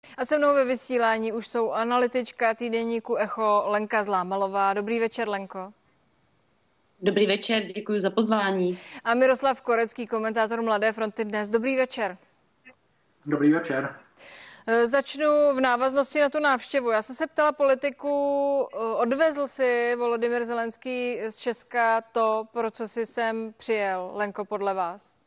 A se mnou ve vysílání už jsou analytička týdeníku Echo Lenka Zlámalová. Dobrý večer, Lenko. Dobrý večer, děkuji za pozvání. A Miroslav Korecký, komentátor Mladé fronty Dnes. Dobrý večer. Dobrý večer. Začnu v návaznosti na tu návštěvu. Já jsem se ptala politiku, odvezl si Volodymyr Zelenský z Česka to, pro co si sem přijel, Lenko, podle vás?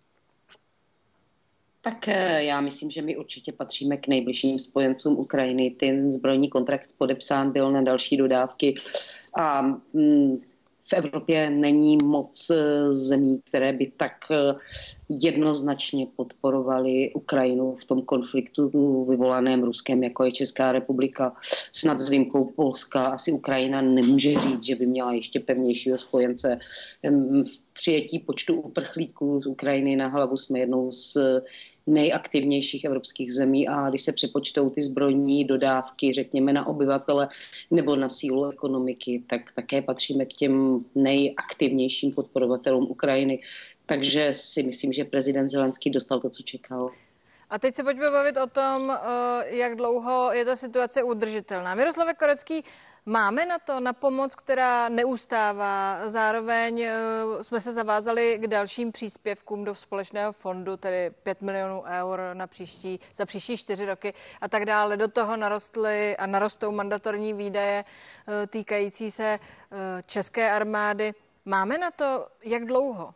Tak já myslím, že my určitě patříme k nejbližším spojencům Ukrajiny. Ten zbrojní kontrakt podepsán byl na další dodávky a v Evropě není moc zemí, které by tak jednoznačně podporovaly Ukrajinu v tom konfliktu vyvolaném Ruskem, jako je Česká republika. Snad s výjimkou Polska asi Ukrajina nemůže říct, že by měla ještě pevnějšího spojence. V přijetí počtu uprchlíků z Ukrajiny na hlavu jsme jednou z nejaktivnějších evropských zemí a když se přepočtou ty zbrojní dodávky, řekněme, na obyvatele nebo na sílu ekonomiky, tak také patříme k těm nejaktivnějším podporovatelům Ukrajiny. Takže si myslím, že prezident Zelenský dostal to, co čekal. A teď se pojďme bavit o tom, jak dlouho je ta situace udržitelná. Miroslav Korecký, máme na to, na pomoc, která neustává. Zároveň jsme se zavázali k dalším příspěvkům do společného fondu, tedy 5 milionů eur za příští 4 roky a tak dále. Do toho narostly a narostou mandatorní výdaje týkající se české armády. Máme na to, jak dlouho?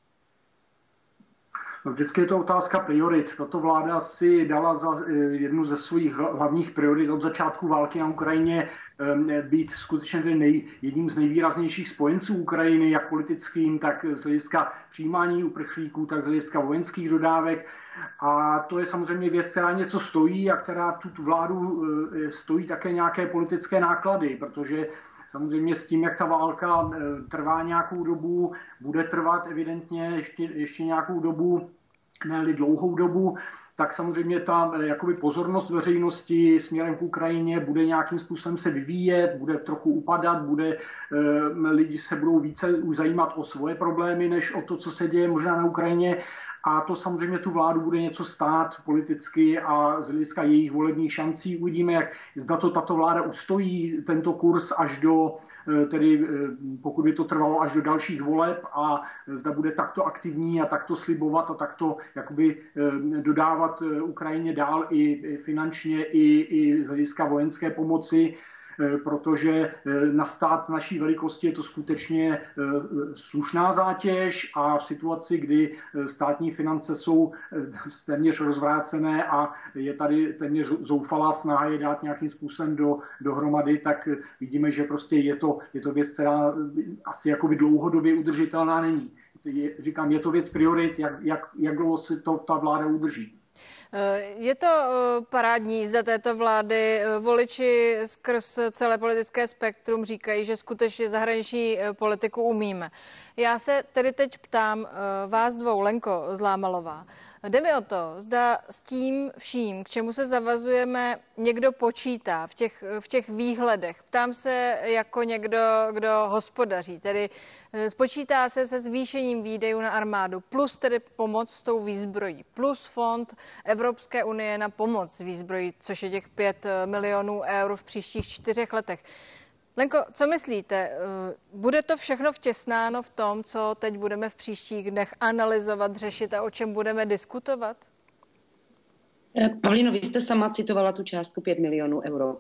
No, vždycky je to otázka priorit. Tato vláda si dala za jednu ze svých hlavních priorit od začátku války na Ukrajině být skutečně jedním z nejvýraznějších spojenců Ukrajiny, jak politickým, tak z hlediska přijímání uprchlíků, tak z hlediska vojenských dodávek. A to je samozřejmě věc, která něco stojí a která tu vládu stojí také nějaké politické náklady, protože samozřejmě s tím, jak ta válka trvá nějakou dobu, bude trvat evidentně ještě nějakou dobu, ne-li dlouhou dobu, tak samozřejmě ta jakoby pozornost veřejnosti směrem k Ukrajině bude nějakým způsobem se vyvíjet, bude trochu upadat, lidi se budou více už zajímat o svoje problémy, než o to, co se děje možná na Ukrajině. A to samozřejmě tu vládu bude něco stát politicky a z hlediska jejich volebních šancí. Uvidíme, jak zda to tato vláda ustojí tento kurz až do, tedy pokud by to trvalo až do dalších voleb a zda bude takto aktivní a takto slibovat a takto jakoby dodávat Ukrajině dál i finančně, i z hlediska vojenské pomoci, protože na stát naší velikosti je to skutečně slušná zátěž a v situaci, kdy státní finance jsou téměř rozvrácené a je tady téměř zoufalá snaha je dát nějakým způsobem dohromady, tak vidíme, že prostě je to věc, která asi jakoby dlouhodobě udržitelná není. Říkám, je to věc priorit, jak dlouho si to ta vláda udrží. Je to parádní jízda této vlády. Voliči skrz celé politické spektrum říkají, že skutečně zahraniční politiku umíme. Já se tedy teď ptám vás dvou, Lenko Zlámalová. Jde mi o to, zda s tím vším, k čemu se zavazujeme, někdo počítá v těch výhledech. Ptám se jako někdo, kdo hospodaří, tedy spočítá se zvýšením výdajů na armádu, plus tedy pomoc s tou výzbrojí, plus fond Evropské unie na pomoc s výzbrojí, což je těch 5 milionů eur v příštích 4 letech. Lenko, co myslíte? Bude to všechno vtěsnáno v tom, co teď budeme v příštích dnech analyzovat, řešit a o čem budeme diskutovat? Pavlíno, vy jste sama citovala tu částku 5 milionů euro.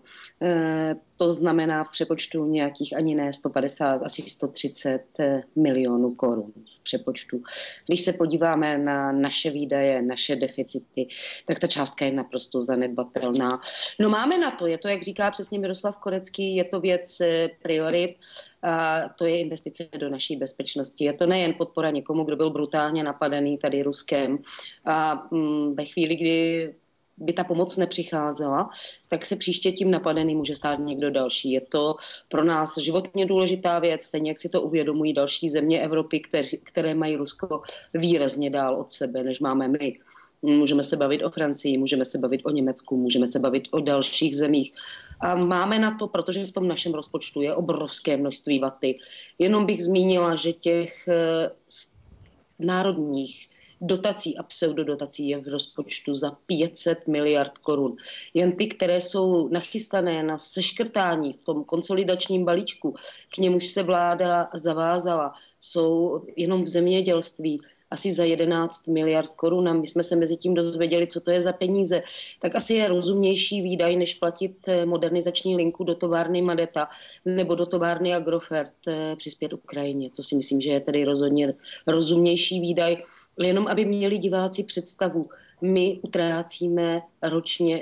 To znamená v přepočtu nějakých ani ne 150, asi 130 milionů korun v přepočtu. Když se podíváme na naše výdaje, naše deficity, tak ta částka je naprosto zanedbatelná. No máme na to, je to, jak říká přesně Miroslav Korecký, je to věc priorit. A to je investice do naší bezpečnosti. Je to nejen podpora někomu, kdo byl brutálně napadený tady Ruskem. A ve chvíli, kdy by ta pomoc nepřicházela, tak se příště tím napadený může stát někdo další. Je to pro nás životně důležitá věc, stejně jak si to uvědomují další země Evropy, které mají Rusko výrazně dál od sebe, než máme my. Můžeme se bavit o Francii, můžeme se bavit o Německu, můžeme se bavit o dalších zemích. A máme na to, protože v tom našem rozpočtu je obrovské množství vaty. Jenom bych zmínila, že těch národních dotací a pseudodotací je v rozpočtu za 500 miliard korun. Jen ty, které jsou nachystané na seškrtání v tom konsolidačním balíčku, k němuž se vláda zavázala, jsou jenom v zemědělství asi za 11 miliard korun a my jsme se mezi tím dozvěděli, co to je za peníze, tak asi je rozumnější výdaj, než platit modernizační linku do továrny Madeta nebo do továrny Agrofert přispět Ukrajině. To si myslím, že je tedy rozhodně rozumnější výdaj. Jenom aby měli diváci představu, my utrácíme ročně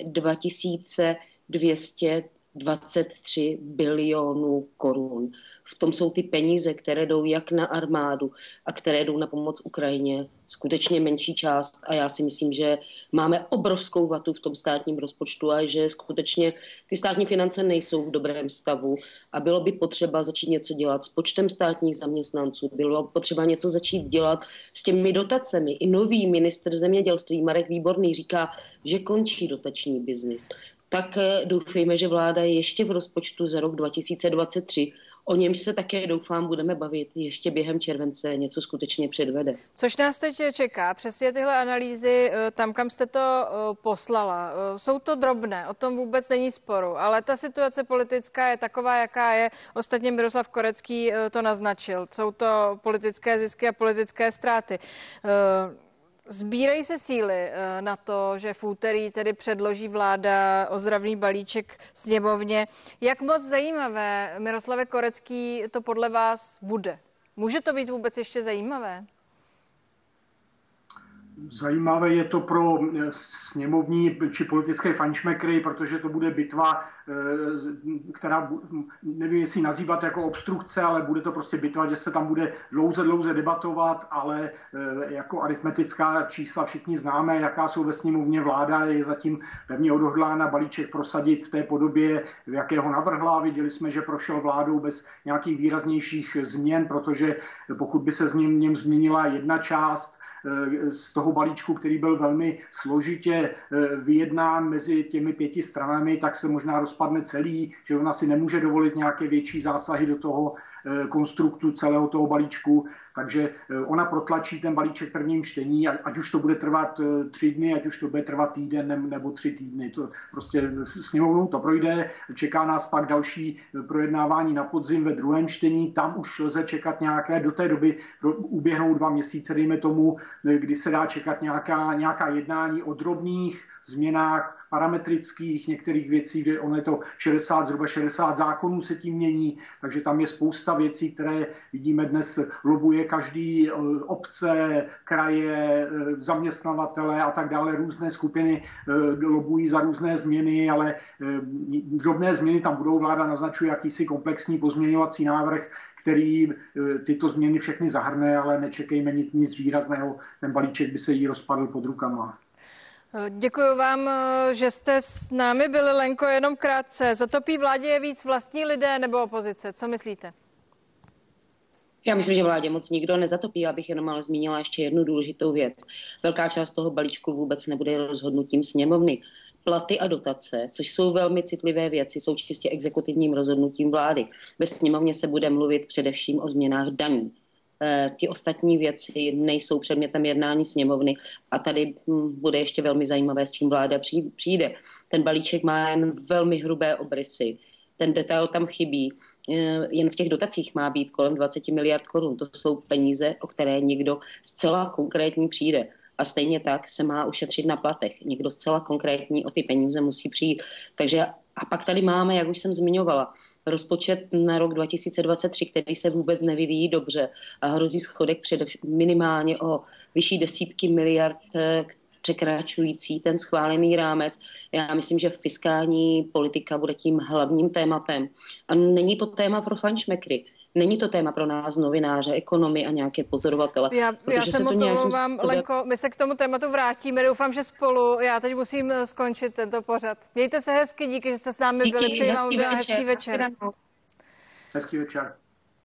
2223 bilionů korun. V tom jsou ty peníze, které jdou jak na armádu a které jdou na pomoc Ukrajině. Skutečně menší část a já si myslím, že máme obrovskou vatu v tom státním rozpočtu a že skutečně ty státní finance nejsou v dobrém stavu a bylo by potřeba začít něco dělat s počtem státních zaměstnanců, bylo potřeba něco začít dělat s těmi dotacemi. I nový ministr zemědělství Marek Výborný říká, že končí dotační biznis. Tak doufejme, že vláda ještě v rozpočtu za rok 2023, o němž se také doufám budeme bavit, ještě během července něco skutečně předvede. Což nás teď čeká, přesně tyhle analýzy, tam, kam jste to poslala. Jsou to drobné, o tom vůbec není sporu, ale ta situace politická je taková, jaká je. Ostatně Miroslav Korecký to naznačil. Jsou to politické zisky a politické ztráty. Sbírají se síly na to, že v úterý tedy předloží vláda ozdravný balíček sněmovně. Jak moc zajímavé, Miroslave Korecký, to podle vás bude? Může to být vůbec ještě zajímavé? Zajímavé je to pro sněmovní či politické fajnšmekry, protože to bude bitva, která, nevím, jestli nazývat jako obstrukce, ale bude to prostě bitva, že se tam bude dlouze debatovat, ale jako aritmetická čísla všichni známe, jaká jsou ve sněmovně. Vláda je zatím pevně odhodlána balíček prosadit v té podobě, v jaké ho navrhla. Viděli jsme, že prošel vládou bez nějakých výraznějších změn, protože pokud by se z něm změnila jedna část z toho balíčku, který byl velmi složitě vyjednán mezi těmi 5 stranami, tak se možná rozpadne celý, že ona si nemůže dovolit nějaké větší zásahy do toho konstruktu celého toho balíčku. Takže ona protlačí ten balíček prvním čtení, ať už to bude trvat 3 dny, ať už to bude trvat týden nebo 3 týdny. To prostě sněmovnou to projde, čeká nás pak další projednávání na podzim ve druhém čtení, tam už lze čekat nějaké, do té doby uběhnou 2 měsíce, dejme tomu, kdy se dá čekat nějaká jednání o drobných změnách parametrických některých věcí, že ono je to zhruba 60 zákonů se tím mění, takže tam je spousta věcí, které vidíme dnes lobuje každý, obce, kraje, zaměstnavatele a tak dále, různé skupiny lobují za různé změny, ale drobné změny tam budou, vláda naznačuje jakýsi komplexní pozměňovací návrh, který tyto změny všechny zahrne, ale nečekejme nic výrazného, ten balíček by se jí rozpadl pod rukama. Děkuji vám, že jste s námi byli, Lenko, jenom krátce. Zatopí vládě je víc vlastní lidé nebo opozice? Co myslíte? Já myslím, že vládě moc nikdo nezatopí, abych jenom ale zmínila ještě jednu důležitou věc. Velká část toho balíčku vůbec nebude rozhodnutím sněmovny. Platy a dotace, což jsou velmi citlivé věci, jsou čistě exekutivním rozhodnutím vlády. Ve sněmovně se bude mluvit především o změnách daní. Ty ostatní věci nejsou předmětem jednání sněmovny a tady bude ještě velmi zajímavé, s čím vláda přijde. Ten balíček má jen velmi hrubé obrysy. Ten detail tam chybí. Jen v těch dotacích má být kolem 20 miliard korun. To jsou peníze, o které někdo zcela konkrétní přijde. A stejně tak se má ušetřit na platech. Někdo zcela konkrétní o ty peníze musí přijít. Takže a pak tady máme, jak už jsem zmiňovala, rozpočet na rok 2023, který se vůbec nevyvíjí dobře a hrozí schodek minimálně o vyšší desítky miliard, překračující ten schválený rámec. Já myslím, že fiskální politika bude tím hlavním tématem. A není to téma pro fajnšmekry. Není to téma pro nás, novináře, ekonomy a nějaké pozorovatele. Já se moc omlouvám, Lenko, my se k tomu tématu vrátíme. Doufám, že spolu. Já teď musím skončit tento pořad. Mějte se hezky, díky, že jste s námi byli. Přeji vám hezký večer. Hezký večer.